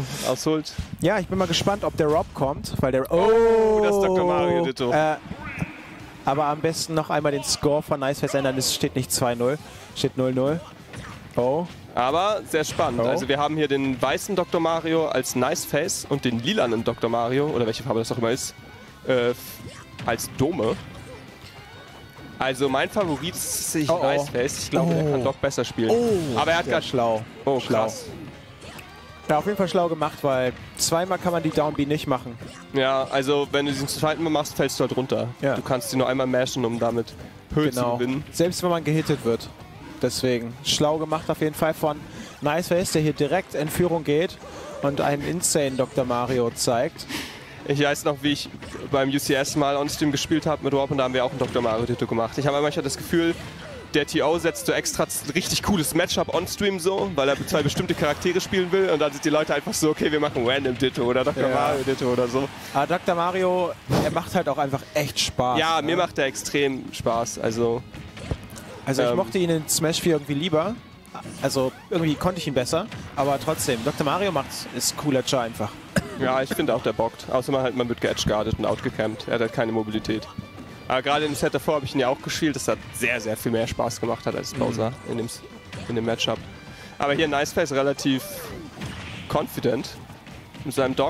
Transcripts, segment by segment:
ausholt. Ja, ich bin mal gespannt, ob der Rob kommt, weil der... Oh, das ist Dr. Mario Ditto. Aber am besten noch einmal den Score von Niceface ändern. Es steht nicht 2-0, steht 0-0. Oh. Aber sehr spannend. Oh. Also wir haben hier den weißen Dr. Mario als Niceface und den lilanen Dr. Mario, oder welche Farbe das auch immer ist, als Dome. Also mein Favorit ist Niceface. Ich glaube, der kann doch besser spielen. Oh, aber er hat gerade... schlau. Oh, schlau. krass. Ja, auf jeden Fall schlau gemacht, weil zweimal kann man die Down B nicht machen. Ja, also wenn du diesen zweiten Mal machst, fällst du halt runter. Ja. Du kannst sie nur einmal mashen, um damit Höhe zu gewinnen. Selbst wenn man gehittet wird. Deswegen schlau gemacht auf jeden Fall von Niceface, der hier direkt in Führung geht und einen insane Dr. Mario zeigt. Ich weiß noch, wie ich beim UCS mal on-stream gespielt habe mit Rob und da haben wir auch einen Dr. Mario Ditto gemacht. Ich habe manchmal das Gefühl, der TO setzt so extra ein richtig cooles Matchup on-stream so, weil er zwei bestimmte Charaktere spielen will und dann sind die Leute einfach so, okay, wir machen Random Ditto oder Dr. Mario Ditto oder so. Aber Dr. Mario, er macht halt auch einfach echt Spaß. Ja, mir macht er extrem Spaß, also ich mochte ihn in Smash 4 irgendwie lieber. Also irgendwie konnte ich ihn besser, aber trotzdem, Dr. Mario ist cooler Char einfach. Ja, ich finde auch, der bockt. Außer man wird geedgeguardet und outgecampt. Er hat halt keine Mobilität. Aber gerade im Set davor habe ich ihn ja auch gespielt, das hat sehr, sehr viel mehr Spaß gemacht hat als Bowser in dem Matchup. Aber hier Niceface relativ confident mit seinem Dock.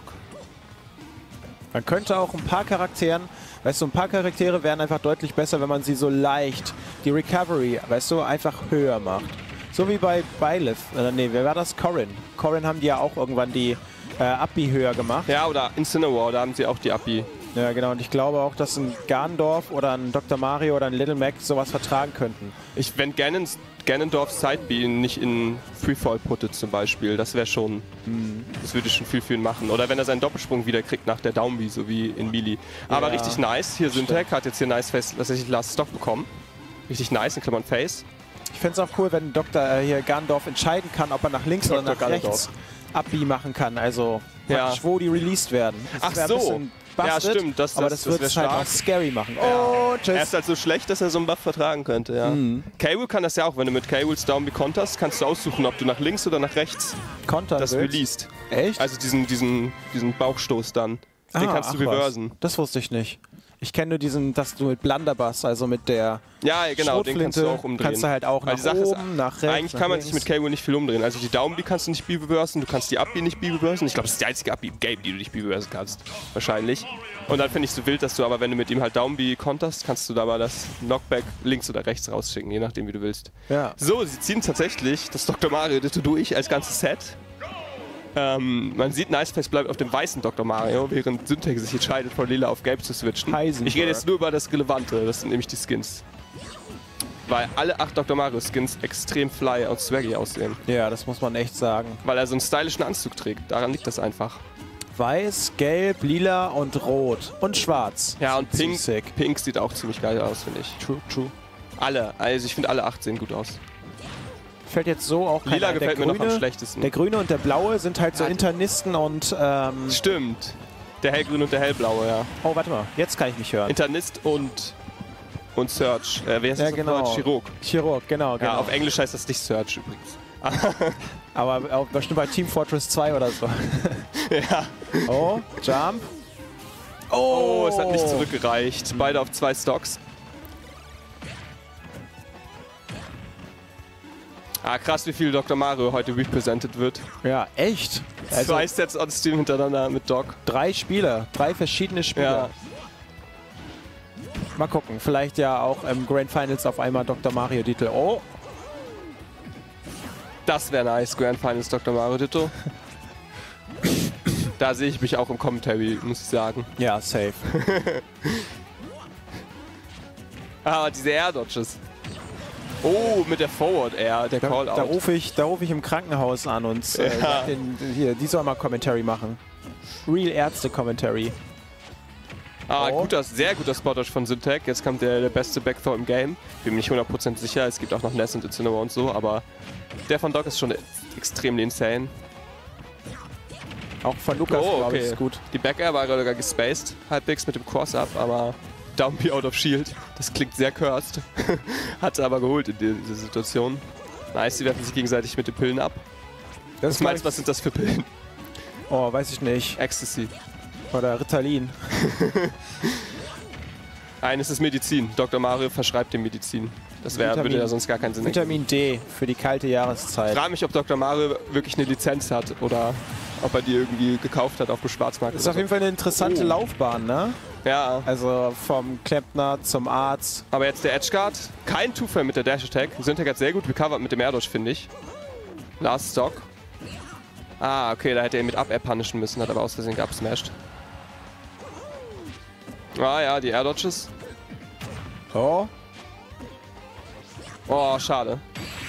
Man könnte auch ein paar Charakteren, weißt du, ein paar Charaktere wären einfach deutlich besser, wenn man sie so leicht, die Recovery, weißt du, einfach höher macht. So wie bei Byleth. Nee, wer war das? Corrin. Corrin haben die ja auch irgendwann die Up-B höher gemacht. Ja, oder Incineroar, da haben sie auch die Up-B. Ja, genau. Und ich glaube auch, dass ein Ganondorf oder ein Dr. Mario oder ein Little Mac sowas vertragen könnten. Wenn Ganondorf Side-B nicht in Freefall puttet zum Beispiel, das wäre schon, das würde schon viel für ihn machen. Oder wenn er seinen Doppelsprung wieder kriegt nach der Down-B, so wie in Melee. Aber richtig nice. Hier Syntac hat jetzt hier Niceface tatsächlich Last Stock bekommen. Richtig nice, in Klammern Face. Ich fände es auch cool, wenn hier Ganondorf entscheiden kann, ob er nach links oder nach rechts Up-B machen kann. Also, wo die released werden. Ach so. Ja, stimmt. Aber das wird es halt auch scary machen. Oh, tschüss. Er ist halt so schlecht, dass er so einen Buff vertragen könnte, ja. K-Will kann das ja auch. Wenn du mit K-Wills Down-B konterst, kannst du aussuchen, ob du nach links oder nach rechts das released. Echt? Also diesen Bauchstoß dann. Den kannst du reversen. Das wusste ich nicht. Ich kenne nur diesen, dass du mit Blunderbuss, also mit der den kannst du auch umdrehen. Kannst du halt auch nach oben, nach rechts, eigentlich kann man sich mit K-Will nicht viel umdrehen. Also die Down-B kannst du nicht B-reversen, du kannst die Up-B nicht B-reversen. Ich glaube, das ist die einzige Up-B im Game, die du nicht B-reversen kannst. Wahrscheinlich. Und dann finde ich es so wild, dass du aber, wenn du mit ihm halt Down-B konterst, kannst du da mal das Knockback links oder rechts rausschicken, je nachdem, wie du willst. Ja. So, sie ziehen tatsächlich das Dr. Mario Ditto durch als ganzes Set. Man sieht, Niceface bleibt auf dem weißen Dr. Mario, während Syntac sich entscheidet, von lila auf gelb zu switchen. Heisenberg. Ich rede jetzt nur über das Relevante, das sind nämlich die Skins. Weil alle 8 Dr. Mario Skins extrem fly und swaggy aussehen. Ja, das muss man echt sagen. Weil er so einen stylischen Anzug trägt, daran liegt das einfach. Weiß, gelb, lila und rot und schwarz. Ja, und Pink sieht auch ziemlich geil aus, finde ich. True. Alle, also ich finde alle 8 sehen gut aus. Fällt jetzt so auch Lila gefällt mir noch am schlechtesten. Der grüne und der blaue sind halt so Internisten und stimmt. Der hellgrüne und der hellblaue, ja. Oh, warte mal, jetzt kann ich mich hören. Internist und Search. Wer ist das? Genau. Chirurg. Chirurg, genau. Ja, auf Englisch heißt das nicht Search übrigens. Aber bestimmt bei Team Fortress 2 oder so. Ja. Oh, Jump. Oh, es hat nicht zurückgereicht. Beide auf 2 Stocks. Ah, krass, wie viel Dr. Mario heute represented wird. Ja, echt? 2 Sets on Stream hintereinander mit Doc. 3 Spieler, 3 verschiedene Spieler. Ja. Mal gucken, vielleicht ja auch im Grand Finals auf einmal Dr. Mario Ditto. Oh. Das wäre nice, Grand Finals Dr. Mario Ditto. Da sehe ich mich auch im Commentary, muss ich sagen. Ja, safe. Ah, diese Air-Dodges. Oh, mit der Forward Air, der Call-Out. Da rufe ich im Krankenhaus an und die soll mal Commentary machen. Real Ärzte-Commentary. Ah, sehr guter Spot-Dodge von Syntac. Jetzt kommt der beste Backthrow im Game. Bin mir nicht 100% sicher, es gibt auch noch Ness und Incineroar und so, aber der von Doc ist schon extrem insane. Auch von Lukas, glaube ich, ist gut. Die Back-Air war sogar gespaced, halbwegs mit dem Cross-Up, aber Down-B out of Shield. Das klingt sehr cursed. Hat sie aber geholt in dieser Situation. Nice, sie werfen sich gegenseitig mit den Pillen ab. Was meinst du, was sind das für Pillen? Oh, weiß ich nicht. Ecstasy. Oder Ritalin. Eines ist Medizin. Dr. Mario verschreibt dem Medizin. Das würde ja sonst gar keinen Sinn machen. Vitamin D für die kalte Jahreszeit. Ich frage mich, ob Dr. Mario wirklich eine Lizenz hat oder ob er die irgendwie gekauft hat auf dem Schwarzmarkt. Das ist auf jeden Fall eine interessante Laufbahn, ne? Ja. Also vom Klempner zum Arzt. Aber jetzt der Edgeguard. Kein Two-Frame mit der Dash-Attack. Syntac hat sehr gut recovered mit dem Air-Dodge, finde ich. Last Stock. Ah, okay, da hätte er ihn mit Up-Air punishen müssen, hat aber aus Versehen geupsmashed. Ah ja, die Air-Dodges. Oh. Oh, schade.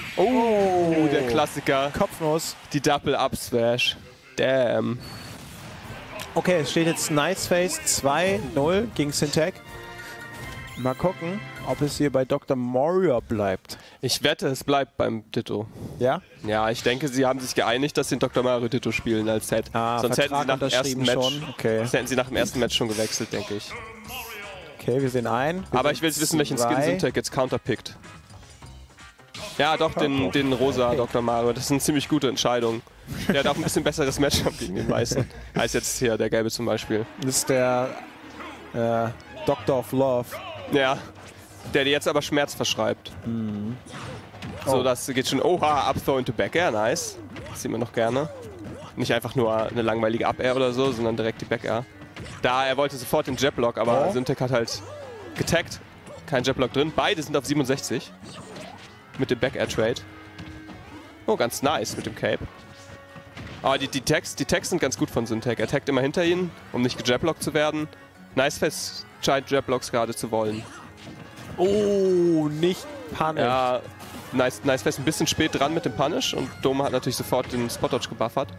Oh, der Klassiker. Kopfnuss. Die Double-Up-Smash. Damn. Okay, es steht jetzt Nice Face 2-0 gegen Syntac. Mal gucken, ob es hier bei Dr. Mario bleibt. Ich wette, es bleibt beim Ditto. Ja? Ja, ich denke, sie haben sich geeinigt, dass sie den Dr. Mario Ditto spielen als Set. Sonst hätten sie nach dem ersten Match, sonst hätten sie nach dem ersten Match schon gewechselt, denke ich. Okay, wir sehen ein. Aber ich will jetzt wissen, welchen Skin Syntac jetzt counterpickt. Ja, doch, den rosa Dr. Mario. Das ist eine ziemlich gute Entscheidung. Der hat auch ein bisschen besseres Matchup gegen den meisten. Als jetzt hier der gelbe zum Beispiel. Das ist der Doctor of Love. Ja, der dir jetzt aber Schmerz verschreibt. Mhm. So, das geht schon. Oha, Up-Throw into Back-Air, nice. Das sieht man noch gerne. Nicht einfach nur eine langweilige Up-Air oder so, sondern direkt die Back-Air. Er wollte sofort den Jab-Block, aber Syntac hat halt getaggt. Kein Jab-Block drin. Beide sind auf 67. Mit dem Back-Air-Trade. Oh, ganz nice mit dem Cape. Aber die Tags sind ganz gut von Syntac. Er taggt immer hinter ihn, um nicht gejablockt zu werden. Nice Face scheint Jabblocks gerade zu wollen. Oh, nicht Punish. Ja, Nice Face ein bisschen spät dran mit dem Punish und Dome hat natürlich sofort den Spot-Dodge gebuffert.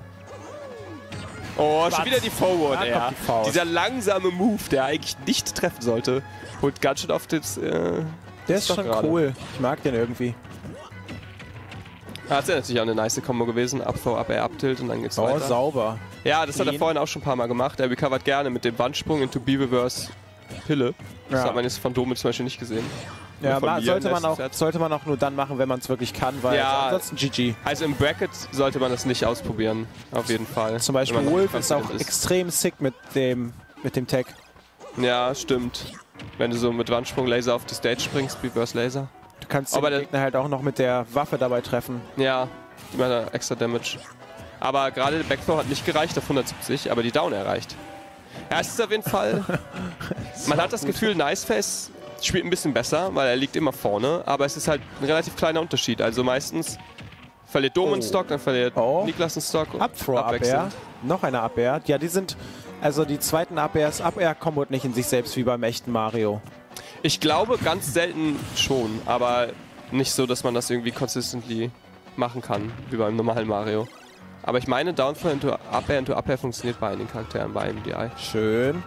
Oh, schon wieder die Forward, ja. Dieser langsame Move, der eigentlich nicht treffen sollte, holt ganz schön auf das. Der ist schon cool. Ich mag den irgendwie. Das ist ja natürlich auch eine nice Combo gewesen. Up-Throw, Up-Air, Up-Tilt und dann geht's weiter. Oh, sauber. Ja, das hat er vorhin auch schon ein paar Mal gemacht. Er recovert gerne mit dem Wandsprung into B-Reverse Pille. Das hat man jetzt von Dome zum Beispiel nicht gesehen. Ja, sollte man auch nur dann machen, wenn man es wirklich kann, weil ansonsten GG. Also im Bracket sollte man das nicht ausprobieren, auf jeden Fall. Zum Beispiel Wolf ist auch extrem sick mit dem Tag. Ja, stimmt. Wenn du so mit Wandsprung Laser auf die Stage springst, Reverse Laser. Du kannst den Gegner halt auch noch mit der Waffe dabei treffen. Ja, immer extra Damage. Aber gerade der Backthrow hat nicht gereicht auf 170, aber die Down erreicht. Ja, es ist auf jeden Fall... Man hat das Gefühl, Nice Face spielt ein bisschen besser, weil er liegt immer vorne, aber es ist halt ein relativ kleiner Unterschied. Also meistens verliert Dome einen Stock, dann verliert Niklas einen Stock und Up-Throw-Up-Air. Noch eine Up-Air. Ja, die sind... Also die zweiten Up-Airs, Up-Air-Kombot nicht in sich selbst wie beim echten Mario. Ich glaube ganz selten schon, aber nicht so, dass man das irgendwie consistently machen kann, wie beim normalen Mario. Aber ich meine, Downfall into Up-Air funktioniert bei einigen Charakteren bei MDI. Schön.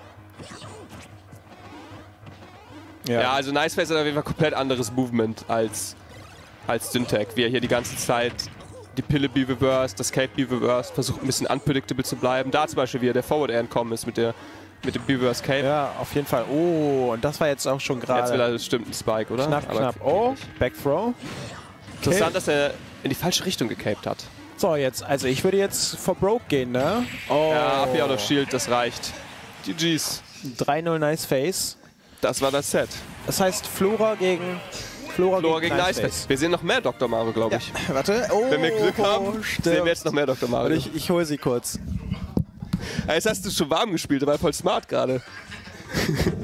Ja, also Nice Face hat auf jeden Fall komplett anderes Movement als Syntac, wie er hier die ganze Zeit die Pille B-Reverse, das Cape B-Reverse, versucht ein bisschen unpredictable zu bleiben. Da zum Beispiel, wie er der Forward Air entkommen ist mit dem B-Reverse Cape. Ja, auf jeden Fall. Oh, und das war jetzt auch schon gerade... Jetzt will er bestimmt einen Spike, oder? Knapp. Oh, Backthrow. Interessant, dass er in die falsche Richtung gecaped hat. So, jetzt, also ich würde jetzt for broke gehen, ne? Oh. Ja, Up Out of Shield, das reicht. GG's. 3-0 Nice Face. Das war das Set. Das heißt Flora gegen Nice Face. Wir sehen noch mehr Dr. Mario, glaube ich. Ja. Warte. Oh, wenn wir Glück haben, sehen wir jetzt noch mehr Dr. Mario. Ich hole sie kurz. Jetzt hast du schon warm gespielt, aber voll smart gerade.